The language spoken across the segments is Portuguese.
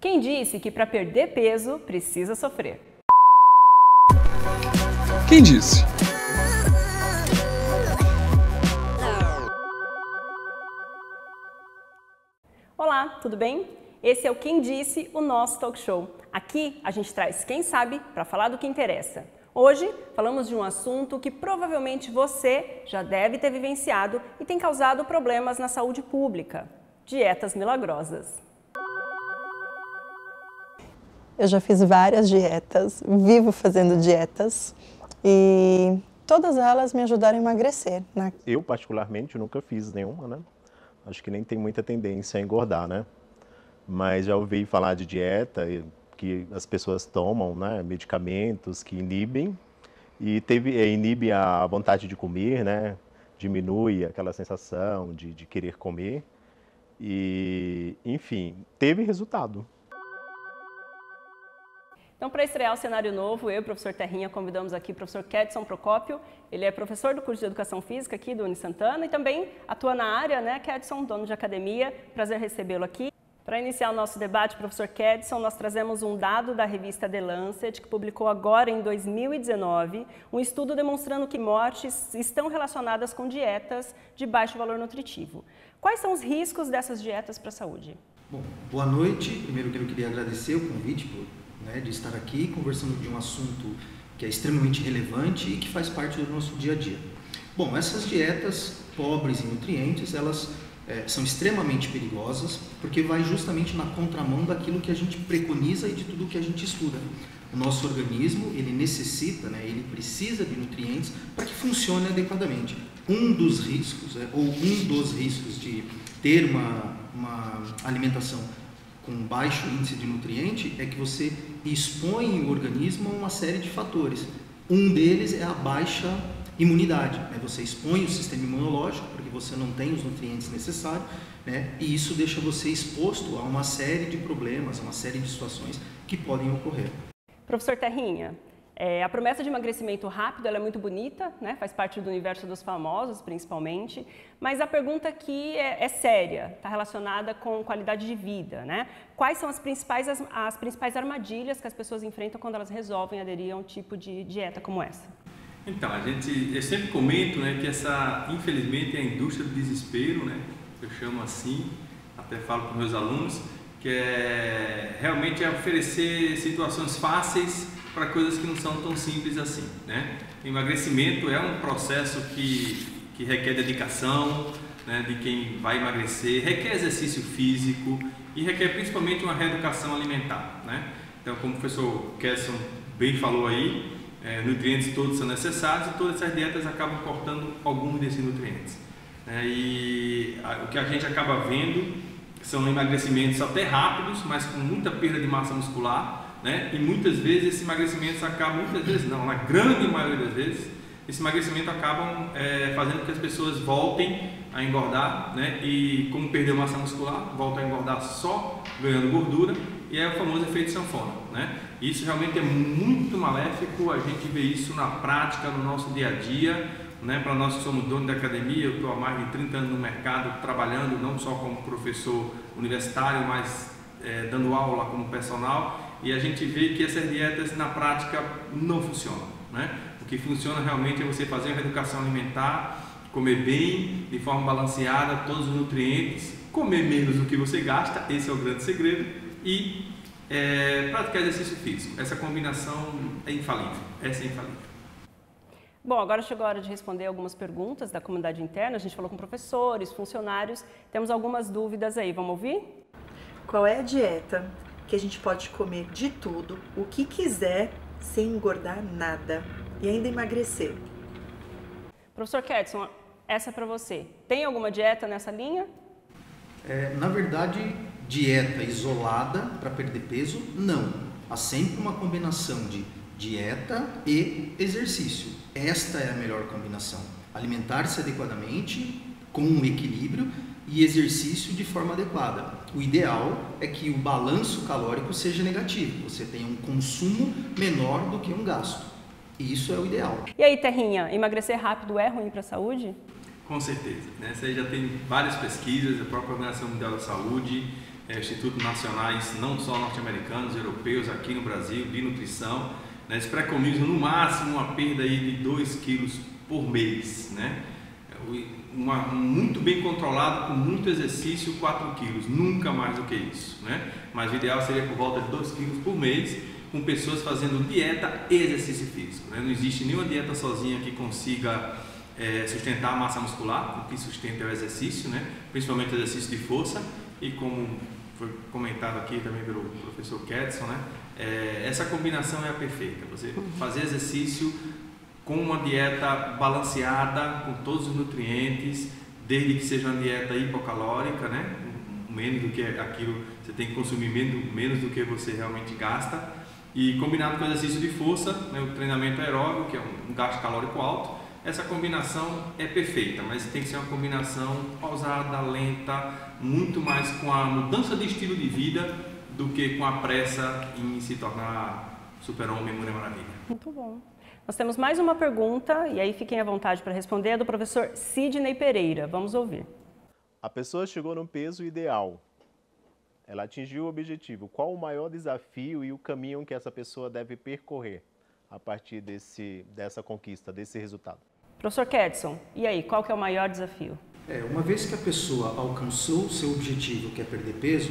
Quem disse que para perder peso precisa sofrer? Quem disse? Olá, tudo bem? Esse é o Quem Disse, o nosso talk show. Aqui a gente traz quem sabe para falar do que interessa. Hoje falamos de um assunto que provavelmente você já deve ter vivenciado e tem causado problemas na saúde pública: dietas milagrosas. Eu já fiz várias dietas, vivo fazendo dietas e todas elas me ajudaram a emagrecer, né? Eu, particularmente, nunca fiz nenhuma, né? Acho que nem tem muita tendência a engordar, né? Mas já ouvi falar de dieta, que as pessoas tomam, né, medicamentos que inibem e inibe a vontade de comer, né? Diminui aquela sensação de querer comer e, enfim, teve resultado. Então, para estrear o cenário novo, eu e o professor Terrinha convidamos aqui o professor Kedson Procópio. Ele é professor do curso de Educação Física aqui do Unisantana e também atua na área, né, Kedson, dono de academia. Prazer recebê-lo aqui. Para iniciar o nosso debate, professor Kedson, nós trazemos um dado da revista The Lancet, que publicou agora em 2019, um estudo demonstrando que mortes estão relacionadas com dietas de baixo valor nutritivo. Quais são os riscos dessas dietas para a saúde? Bom, boa noite. Primeiro que eu queria agradecer o convite de estar aqui conversando de um assunto que é extremamente relevante e que faz parte do nosso dia a dia. Bom, essas dietas pobres em nutrientes, elas são extremamente perigosas porque vai justamente na contramão daquilo que a gente preconiza e de tudo que a gente estuda. O nosso organismo, ele necessita, ele precisa de nutrientes para que funcione adequadamente. Um dos riscos de ter uma alimentação com baixo índice de nutriente é que você expõe o organismo a uma série de fatores. Um deles é a baixa imunidade. Você expõe o sistema imunológico porque você não tem os nutrientes necessários, e isso deixa você exposto a uma série de problemas, a uma série de situações que podem ocorrer. Professor Terrinha, a promessa de emagrecimento rápido ela é muito bonita, faz parte do universo dos famosos, principalmente, mas a pergunta aqui é séria, está relacionada com qualidade de vida. Quais são as principais armadilhas que as pessoas enfrentam quando elas resolvem aderir a um tipo de dieta como essa? Então, eu sempre comento que essa, infelizmente, é a indústria do desespero, eu chamo assim, até falo para os meus alunos, que realmente é oferecer situações fáceis para coisas que não são tão simples assim, O emagrecimento é um processo que requer dedicação, de quem vai emagrecer, requer exercício físico e requer principalmente uma reeducação alimentar, Então, como o professor Kedson bem falou aí, nutrientes todos são necessários e todas essas dietas acabam cortando alguns desses nutrientes. E o que a gente acaba vendo são emagrecimentos até rápidos, mas com muita perda de massa muscular, e muitas vezes esses emagrecimentos acabam, na grande maioria das vezes, esse emagrecimento acabam fazendo com que as pessoas voltem a engordar, e como perdeu massa muscular, volta a engordar só ganhando gordura, e é o famoso efeito sanfona, Isso realmente é muito maléfico, a gente vê isso na prática, no nosso dia a dia, Para nós que somos donos da academia, eu estou há mais de 30 anos no mercado, trabalhando não só como professor universitário, mas dando aula como personal, e a gente vê que essas dietas na prática não funcionam, O que funciona realmente é você fazer uma reeducação alimentar, comer bem, de forma balanceada, todos os nutrientes, comer menos do que você gasta, esse é o grande segredo, e praticar exercício físico. Essa combinação é infalível, essa é infalível. Bom, agora chegou a hora de responder algumas perguntas da comunidade interna. A gente falou com professores, funcionários, temos algumas dúvidas aí, vamos ouvir? Qual é a dieta que a gente pode comer de tudo, o que quiser, sem engordar nada e ainda emagrecer? Professor Kedson, essa é para você. Tem alguma dieta nessa linha? Na verdade, dieta isolada para perder peso, não. Há sempre uma combinação de dieta e exercício. Esta é a melhor combinação. Alimentar-se adequadamente, com um equilíbrio, e exercício de forma adequada. O ideal é que o balanço calórico seja negativo, você tenha um consumo menor do que um gasto. Isso é o ideal. E aí, Terrinha, emagrecer rápido é ruim para a saúde? Com certeza. Você já tem várias pesquisas, a própria Organização Mundial da Saúde, institutos nacionais, não só norte-americanos, europeus, aqui no Brasil, de nutrição, né? Eles preconizam no máximo uma perda aí de 2 quilos por mês, né? Muito bem controlado, com muito exercício, 4 quilos, nunca mais do que isso, né? Mas o ideal seria por volta de 2 quilos por mês, com pessoas fazendo dieta e exercício físico, né? Não existe nenhuma dieta sozinha que consiga sustentar a massa muscular. O que sustenta é o exercício, né? Principalmente o exercício de força, e como foi comentado aqui também pelo professor Kedson, né? Essa combinação é a perfeita, você fazer exercício com uma dieta balanceada, com todos os nutrientes, desde que seja uma dieta hipocalórica, né? Menos do que aquilo, você tem que consumir menos do que você realmente gasta, e combinado com o exercício de força, né? O treinamento aeróbico, que é um gasto calórico alto. Essa combinação é perfeita, mas tem que ser uma combinação pausada, lenta, muito mais com a mudança de estilo de vida do que com a pressa em se tornar super-homem, mulher maravilha. Muito bom. Nós temos mais uma pergunta, e aí fiquem à vontade para responder, é do professor Sidney Pereira. Vamos ouvir. A pessoa chegou no peso ideal. Ela atingiu o objetivo. Qual o maior desafio e o caminho que essa pessoa deve percorrer a partir dessa conquista, desse resultado? Professor Kedson, e aí, qual que é o maior desafio? Uma vez que a pessoa alcançou o seu objetivo, que é perder peso,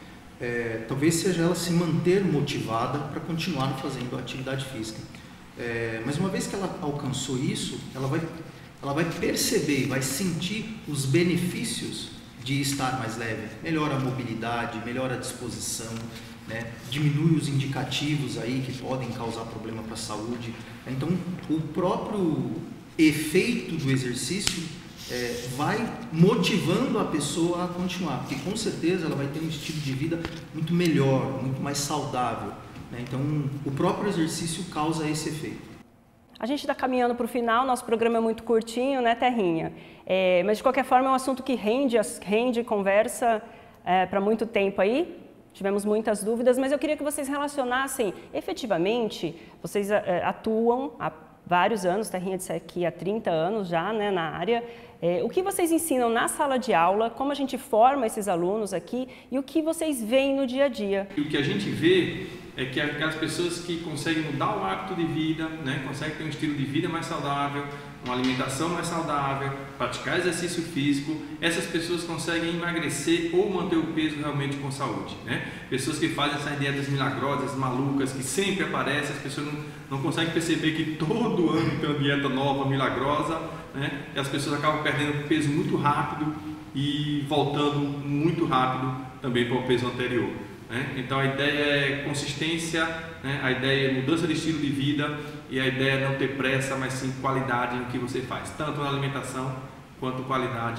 talvez seja ela se manter motivada para continuar fazendo atividade física. Mas uma vez que ela alcançou isso, ela vai perceber, vai sentir os benefícios de estar mais leve. Melhora a mobilidade, melhora a disposição, né? Diminui os indicativos aí que podem causar problema para a saúde. Então, o próprio efeito do exercício vai motivando a pessoa a continuar, porque com certeza ela vai ter um estilo de vida muito melhor, muito mais saudável, né? Então, o próprio exercício causa esse efeito. A gente está caminhando para o final, nosso programa é muito curtinho, né, Terrinha? Mas de qualquer forma é um assunto que rende conversa para muito tempo aí. Tivemos muitas dúvidas, mas eu queria que vocês relacionassem, efetivamente, vocês atuam há vários anos, Terrinha disse aqui há 30 anos já, né, na área. O que vocês ensinam na sala de aula, como a gente forma esses alunos aqui e o que vocês veem no dia a dia? E o que a gente vê é que aquelas pessoas que conseguem mudar o hábito de vida, né, conseguem ter um estilo de vida mais saudável, uma alimentação mais saudável, praticar exercício físico, essas pessoas conseguem emagrecer ou manter o peso realmente com saúde, né? Pessoas que fazem essas dietas milagrosas, malucas, que sempre aparecem, as pessoas não conseguem perceber que todo ano tem uma dieta nova, milagrosa, né? E as pessoas acabam perdendo peso muito rápido e voltando muito rápido também para o peso anterior, né? Então a ideia é consistência, né? A ideia é mudança de estilo de vida e a ideia é não ter pressa, mas sim qualidade no que você faz, tanto na alimentação quanto qualidade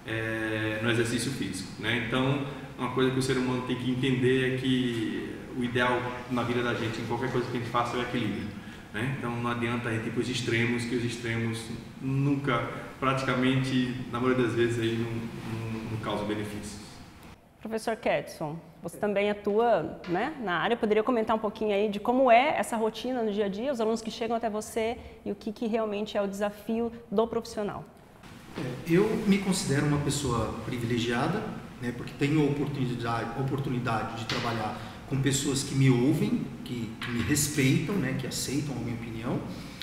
no exercício físico, né? Então uma coisa que o ser humano tem que entender é que o ideal na vida da gente, em qualquer coisa que a gente faça, é o equilíbrio, né? Então não adianta a gente ir para os extremos, que os extremos nunca, praticamente, na maioria das vezes, aí, não causam benefícios. Professor Kedson, você também atua, né, na área, poderia comentar um pouquinho aí de como é essa rotina no dia a dia, os alunos que chegam até você e o que realmente é o desafio do profissional? Eu me considero uma pessoa privilegiada, né, porque tenho a oportunidade de trabalhar com pessoas que me ouvem, que me respeitam, né, que aceitam a minha opinião,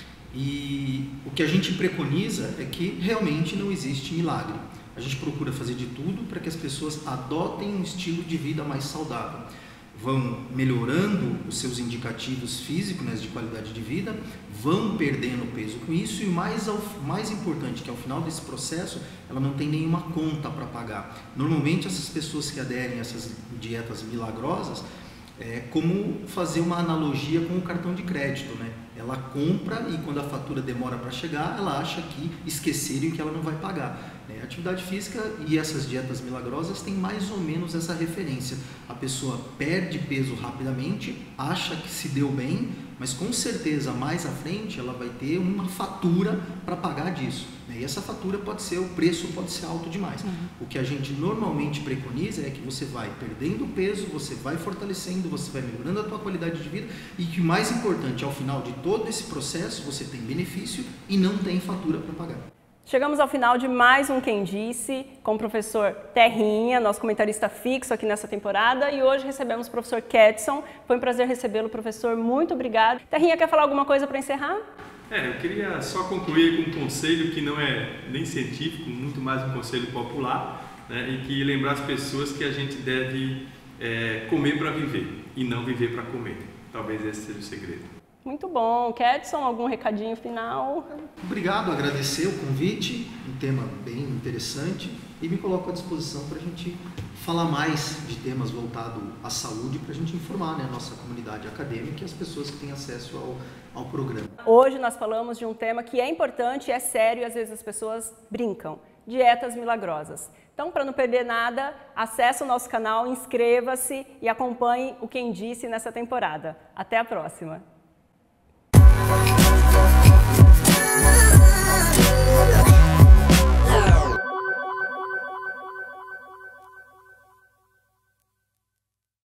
e o que a gente preconiza é que realmente não existe milagre. A gente procura fazer de tudo para que as pessoas adotem um estilo de vida mais saudável. Vão melhorando os seus indicativos físicos, né, de qualidade de vida, vão perdendo peso com isso e o mais importante, que ao final desse processo, ela não tem nenhuma conta para pagar. Normalmente essas pessoas que aderem a essas dietas milagrosas, é como fazer uma analogia com o cartão de crédito, né? Ela compra e quando a fatura demora para chegar, ela acha que esqueceram que ela não vai pagar. A atividade física e essas dietas milagrosas têm mais ou menos essa referência. A pessoa perde peso rapidamente, acha que se deu bem, mas com certeza mais à frente ela vai ter uma fatura para pagar disso. E essa fatura o preço pode ser alto demais. O que a gente normalmente preconiza é que você vai perdendo peso, você vai fortalecendo, você vai melhorando a tua qualidade de vida e que o mais importante, ao final de todo esse processo, você tem benefício e não tem fatura para pagar. Chegamos ao final de mais um Quem Disse, com o professor Terrinha, nosso comentarista fixo aqui nessa temporada, e hoje recebemos o professor Kedson. Foi um prazer recebê-lo, professor. Muito obrigado. Terrinha, quer falar alguma coisa para encerrar? Eu queria só concluir com um conselho que não é nem científico, muito mais um conselho popular, né, e que lembrar as pessoas que a gente deve comer para viver e não viver para comer. Talvez esse seja o segredo. Muito bom. Kedson, algum recadinho final? Obrigado, agradecer o convite, um tema bem interessante, e me coloco à disposição para a gente falar mais de temas voltados à saúde, para a gente informar, né, a nossa comunidade acadêmica e as pessoas que têm acesso ao programa. Hoje nós falamos de um tema que é importante, é sério e às vezes as pessoas brincam. Dietas milagrosas. Então, para não perder nada, acesse o nosso canal, inscreva-se e acompanhe o Quem Disse nessa temporada. Até a próxima!